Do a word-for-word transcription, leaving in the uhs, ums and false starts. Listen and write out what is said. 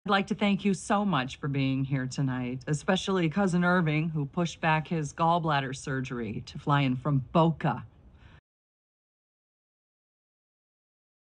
I'd like to thank you so much for being here tonight, especially Cousin Irving, who pushed back his gallbladder surgery to fly in from Boca